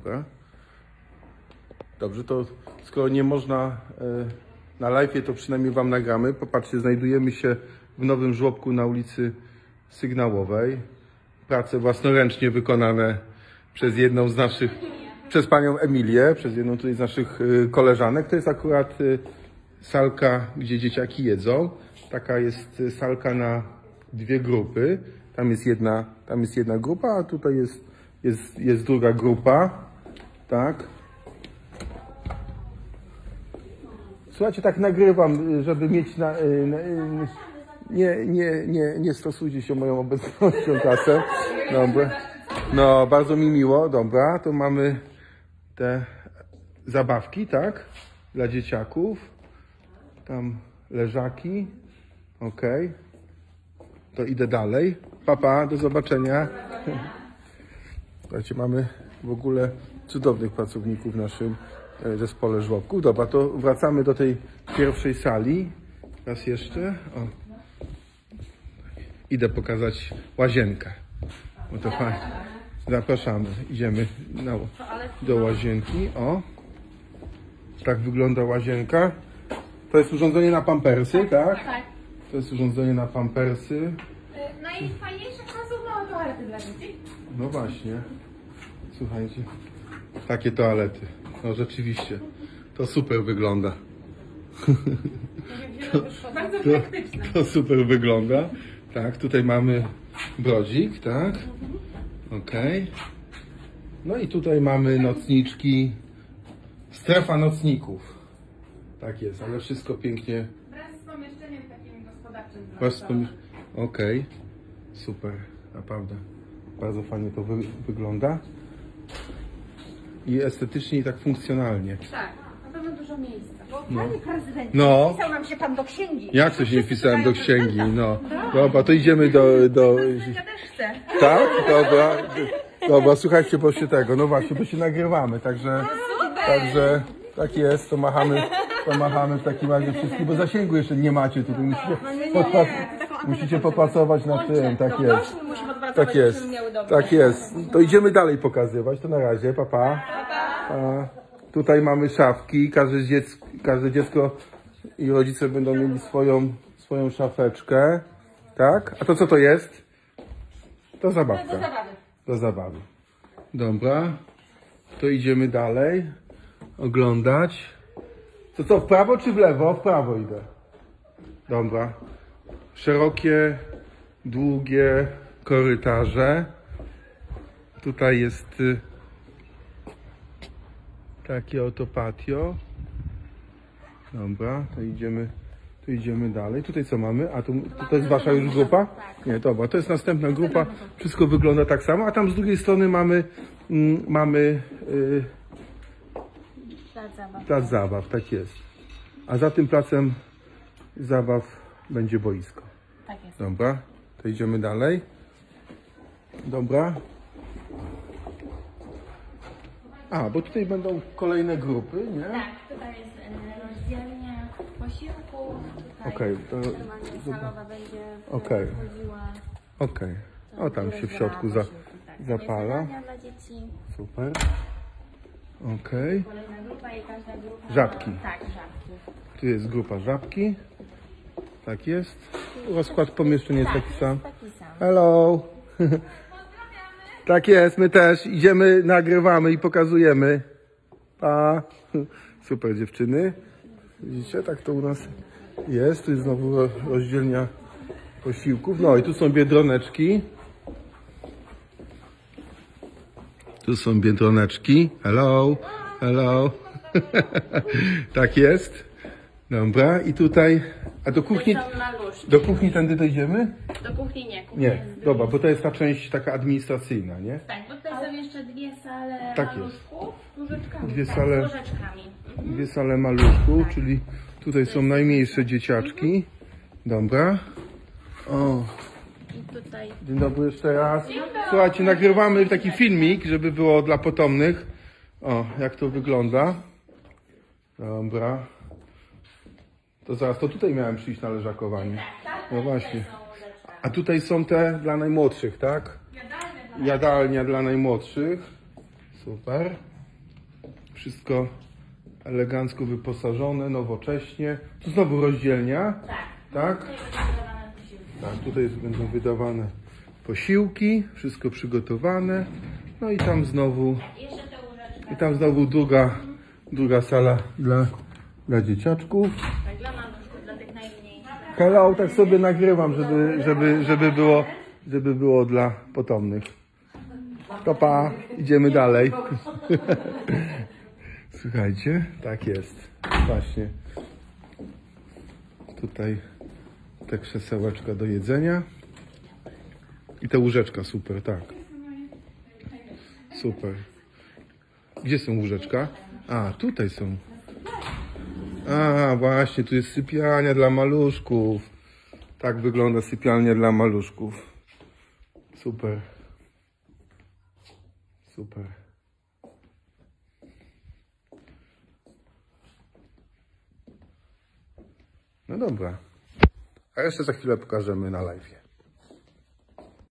Dobra. Dobrze, to skoro nie można na live'ie, to przynajmniej wam nagramy. Popatrzcie, znajdujemy się w nowym żłobku na ulicy Sygnałowej. Prace własnoręcznie wykonane przez jedną z naszych, przez panią Emilię, przez jedną tutaj z naszych koleżanek. To jest akurat salka, gdzie dzieciaki jedzą. Taka jest salka na dwie grupy. Tam jest jedna grupa, a tutaj jest druga grupa. Tak. Słuchajcie, tak nagrywam, żeby mieć nie stosujcie się moją obecnością czasem. Dobra. No, bardzo mi miło. Dobra, to mamy te zabawki, tak? Dla dzieciaków. Tam leżaki. Okej. To idę dalej. Papa, do zobaczenia. Słuchajcie, mamy w ogóle cudownych pracowników w naszym zespole żłobków. Dobra, to wracamy do tej pierwszej sali. Raz jeszcze. O. Idę pokazać łazienkę. Bo to fajnie. Zapraszamy. Idziemy do łazienki. O. Tak wygląda łazienka. To jest urządzenie na pampersy, tak? Tak. To jest urządzenie na pampersy. Najfajniejsze są małe toalety dla dzieci. No właśnie. Słuchajcie. Takie toalety. No rzeczywiście. To super wygląda. Bardzo praktyczne. To super wygląda. Tak, tutaj mamy brodzik, tak? Okej. No i tutaj mamy nocniczki. Strefa nocników. Tak jest, ale wszystko pięknie. Wraz z pomieszczeniem takim gospodarczym. Okej. Super, naprawdę. Bardzo fajnie to wygląda. I estetycznie i tak funkcjonalnie. Tak, na pewno dużo miejsca. Panie prezydencie, No. wpisał nam się pan do księgi. Jak coś nie wpisałem do księgi, no. Dobra, to idziemy do... Ja też chcę. Tak? Dobra. Dobra, słuchajcie, bo się tego, no właśnie, bo się nagrywamy, także tak jest, to machamy w takim razie wszystkim, bo zasięgu jeszcze nie macie tutaj, musicie popracować nad tym, tak jest. Tak jest, tak jest. To idziemy dalej pokazywać, to na razie, pa. Tutaj mamy szafki, każde dziecko i rodzice będą mieli swoją szafeczkę, tak? A to co to jest? To zabawka. Do zabawy. Dobra. To idziemy dalej. Oglądać. To co, w prawo czy w lewo? W prawo idę. Dobra. Szerokie, długie korytarze. Tutaj jest takie oto patio. Dobra, to idziemy dalej. Tutaj co mamy? A to jest wasza już grupa? Nie, dobra, to jest następna grupa. Wszystko wygląda tak samo, a tam z drugiej strony mamy plac zabaw, tak jest. A za tym placem zabaw będzie boisko. Tak jest. Dobra, to idziemy dalej. Dobra. A, bo tutaj będą kolejne grupy, nie? Tak, tutaj jest rozdzielnia posiłków. Okej, to Salowa będzie wchodziła. Okej. O, tam się w środku zapala. Dla dzieci. Super. Okej. Kolejna grupa i każda grupa. Żabki. Tak, żabki. Tu jest grupa żabki. Tak jest. Rozkład pomieszczeń jest taki sam. Taki sam. Hello. Tak jest, my też idziemy, nagrywamy i pokazujemy. Pa. Super dziewczyny. Widzicie, tak to u nas jest. Tu jest znowu rozdzielnia posiłków. No i tu są biedroneczki. Tu są biedroneczki. Hello. Hello. Tak jest. Dobra. I tutaj, a do kuchni... Do kuchni tędy dojdziemy? Do kuchni nie. Nie, dobra, bo to jest ta część taka administracyjna, nie? Tak, bo tutaj są jeszcze dwie sale Tak jest. maluszków z łóżeczkami. Dwie tak, sale- z łożeczkami. Dwie sale maluszków, czyli tutaj są najmniejsze dzieciaczki. Dobra. O, I tutaj dzień dobry jeszcze raz. Słuchajcie, nagrywamy taki filmik, żeby było dla potomnych. O, jak to wygląda. Dobra. To zaraz, to tutaj miałem przyjść na leżakowanie. No właśnie. A tutaj są te dla najmłodszych, tak? Jadalnia dla najmłodszych. Super. Wszystko elegancko wyposażone, nowocześnie. Tu znowu rozdzielnia. Tak? Tak, tutaj będą wydawane posiłki, wszystko przygotowane. No i tam znowu, druga sala dla dzieciaczków. Tak, dla maluszków, dla tych najmniejszych. Hello, tak sobie nagrywam, żeby było dla potomnych. To pa, idziemy dalej. Słuchajcie, tak jest. Właśnie. Tutaj te krzesełeczka do jedzenia. I te łóżeczka, super, tak. Super. Gdzie są łóżeczka? A, tutaj są. A, właśnie, tu jest sypialnia dla maluszków. Tak wygląda sypialnia dla maluszków. Super. Super. No dobra. A jeszcze za chwilę pokażemy na live.